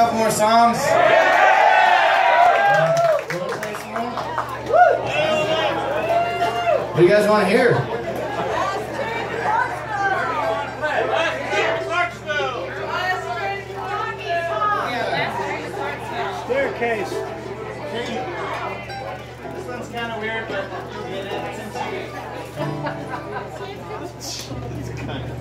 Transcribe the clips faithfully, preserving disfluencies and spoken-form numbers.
couple more songs? What do you guys want to hear? Clarksville. Staircase. This one's kind of weird, but it's kind of.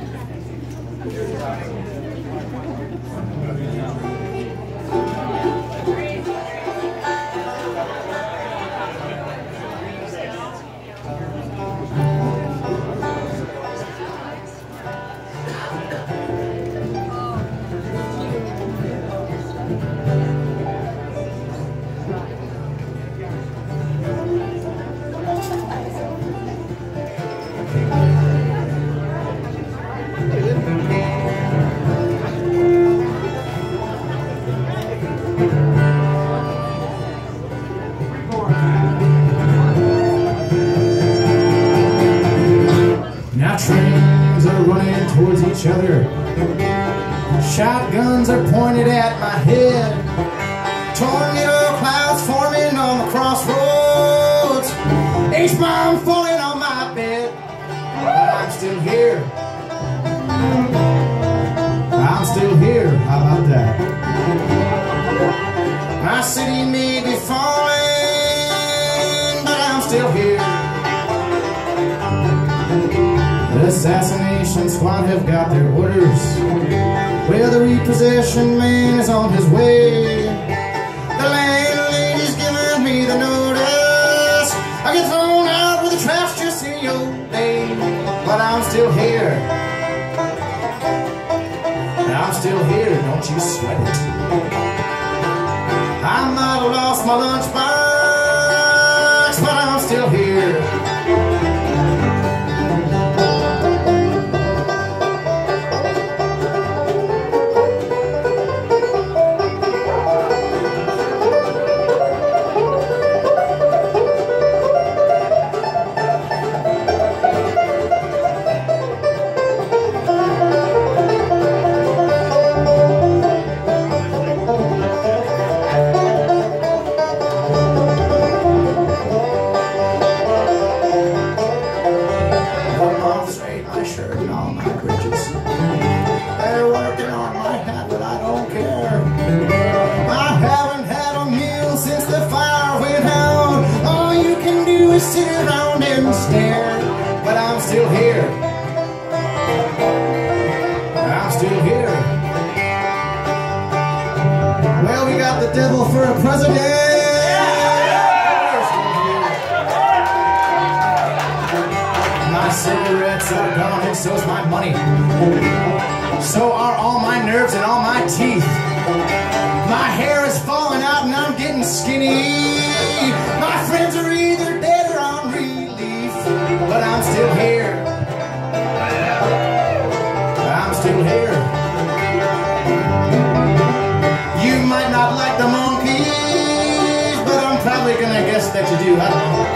Now trains are running towards each other. Shotguns are pointed at my head. Tornado clouds forming on the crossroads. H-bomb falling on my bed. But I'm still here. I'm still here. How about that? My city may be falling, but I'm still here. The assassination squad have got their orders. Well, the repossession man is on his way. The landlady's giving me the notice. I get thrown out with the trash just any old day. But I'm still here. I'm still here, don't you sweat it. I might have lost my lunchbox, but I'm still here. Sit around and stare, but I'm still here. I'm still here. Well, we got the devil for a president. My cigarettes are gone and so's my money. So are all my nerves and all my teeth. My hair is falling out and I'm getting skinny. My friends are either dead or on relief, but I'm still here. I'm still here. You might not like the monkeys, but I'm probably gonna guess that you do. I don't know.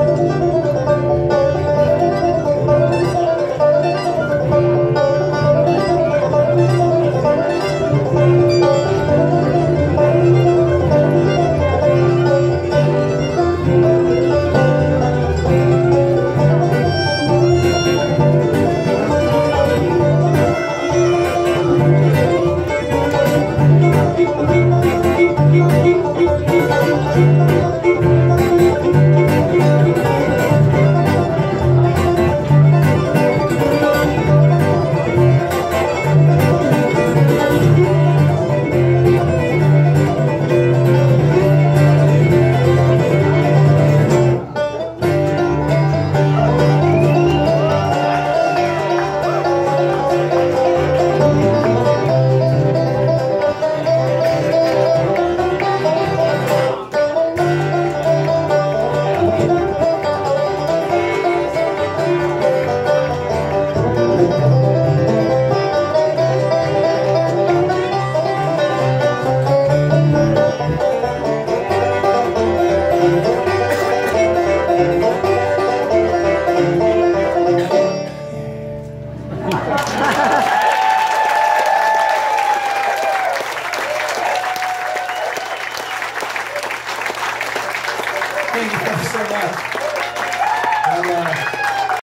Thank you so much. And, uh,